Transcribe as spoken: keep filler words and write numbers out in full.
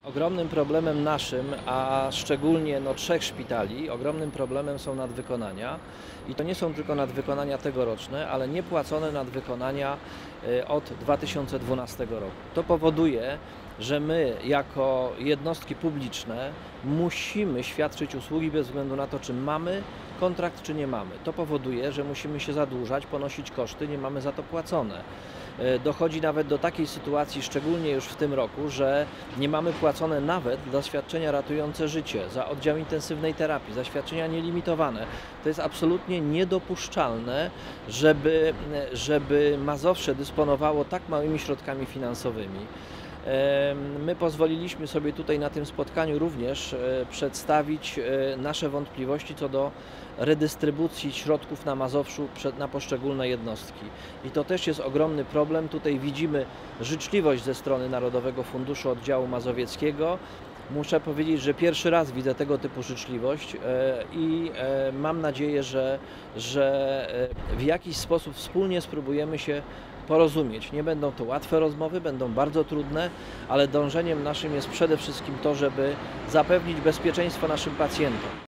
Ogromnym problemem naszym, a szczególnie no, trzech szpitali, ogromnym problemem są nadwykonania i to nie są tylko nadwykonania tegoroczne, ale niepłacone nadwykonania od dwa tysiące dwunastego roku. To powoduje, że my jako jednostki publiczne musimy świadczyć usługi bez względu na to, czy mamy kontrakt, czy nie mamy. To powoduje, że musimy się zadłużać, ponosić koszty, nie mamy za to płacone. Dochodzi nawet do takiej sytuacji, szczególnie już w tym roku, że nie mamy płacone nawet za świadczenia ratujące życie, za oddział intensywnej terapii, za świadczenia nielimitowane. To jest absolutnie niedopuszczalne, żeby, żeby Mazowsze dysponowało tak małymi środkami finansowymi. My pozwoliliśmy sobie tutaj na tym spotkaniu również przedstawić nasze wątpliwości co do redystrybucji środków na Mazowszu na poszczególne jednostki. I to też jest ogromny problem. Tutaj widzimy życzliwość ze strony Narodowego Funduszu Oddziału Mazowieckiego. Muszę powiedzieć, że pierwszy raz widzę tego typu życzliwość i mam nadzieję, że, że w jakiś sposób wspólnie spróbujemy się porozumieć. Nie będą to łatwe rozmowy, będą bardzo trudne, ale dążeniem naszym jest przede wszystkim to, żeby zapewnić bezpieczeństwo naszym pacjentom.